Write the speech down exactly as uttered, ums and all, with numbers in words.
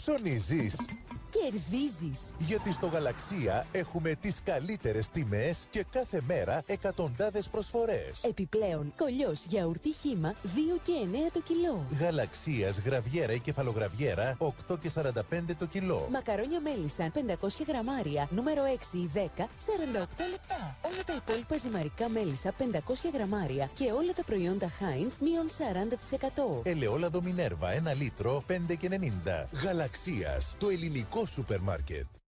Ψωνίζεις. Κερδίζεις. Γιατί στο Γαλαξία έχουμε τις καλύτερες τιμές και κάθε μέρα εκατοντάδες προσφορές. Επιπλέον, κολλιός γιαουρτί χύμα δύο και εννέα το κιλό. Γαλαξίας γραβιέρα ή κεφαλογραβιέρα οκτώ και σαράντα πέντε το κιλό. Μακαρόνια μέλισσαν πεντακόσια γραμμάρια, νούμερο έξι ή δέκα, σαράντα οκτώ λεπτά. Όλα τα υπόλοιπα ζυμαρικά μέλισσα πεντακόσια γραμμάρια και όλα τα προϊόντα Heinz μείον σαράντα τοις εκατό. Ελαιόλαδο Μινέρβα ένα λίτρο πέντε και ενενήντα. Γαλαξίας, το ελληνικό σούπερ μάρκετ.